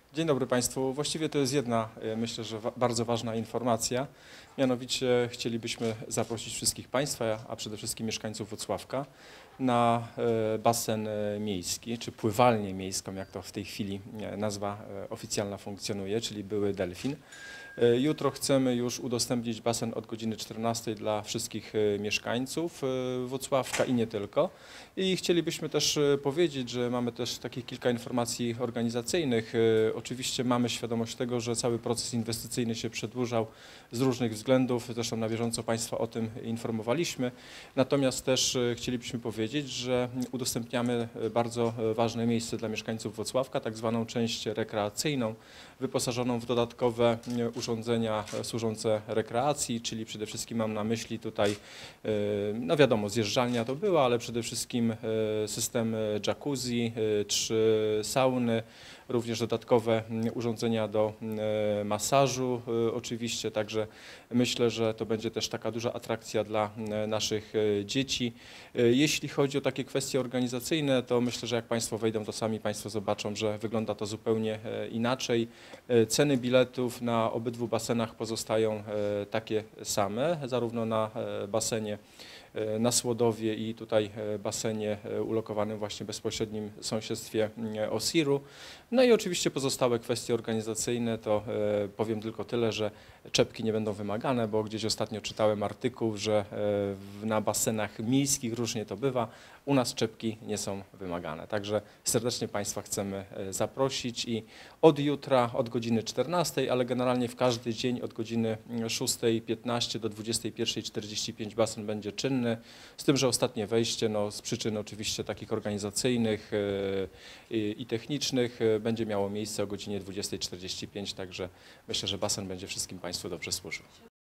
Dzień dobry Państwu. Właściwie to jest jedna, myślę, że bardzo ważna informacja. Mianowicie chcielibyśmy zaprosić wszystkich Państwa, a przede wszystkim mieszkańców Włocławka na basen miejski, czy pływalnię miejską, jak to w tej chwili nazwa oficjalna funkcjonuje, czyli były Delfin. Jutro chcemy już udostępnić basen od godziny 14 dla wszystkich mieszkańców Włocławka i nie tylko. I chcielibyśmy też powiedzieć, że mamy też takich kilka informacji organizacyjnych. Oczywiście mamy świadomość tego, że cały proces inwestycyjny się przedłużał z różnych względów. Zresztą na bieżąco Państwa o tym informowaliśmy. Natomiast też chcielibyśmy powiedzieć, że udostępniamy bardzo ważne miejsce dla mieszkańców Włocławka, tak zwaną część rekreacyjną, wyposażoną w dodatkowe urządzenia służące rekreacji, czyli przede wszystkim mam na myśli tutaj, no wiadomo, zjeżdżalnia to była, ale przede wszystkim system jacuzzi, 3 sauny, również dodatkowe urządzenia do masażu oczywiście, także myślę, że to będzie też taka duża atrakcja dla naszych dzieci. Jeśli chodzi o takie kwestie organizacyjne, to myślę, że jak Państwo wejdą, to sami Państwo zobaczą, że wygląda to zupełnie inaczej. Ceny biletów na obydwu basenach pozostają takie same, zarówno na basenie na Słodowie i tutaj basenie ulokowanym właśnie w bezpośrednim sąsiedztwie Osiru. No i oczywiście pozostałe kwestie organizacyjne to powiem tylko tyle, że czepki nie będą wymagane, bo gdzieś ostatnio czytałem artykuł, że na basenach miejskich różnie to bywa, u nas czepki nie są wymagane. Także serdecznie Państwa chcemy zaprosić i od jutra, od godziny 14, ale generalnie w każdy dzień od godziny 6:15 do 21:45 basen będzie czynny, z tym, że ostatnie wejście, no, z przyczyn oczywiście takich organizacyjnych i technicznych będzie miało miejsce o godzinie 20:45, także myślę, że basen będzie wszystkim Państwu dobrze służył.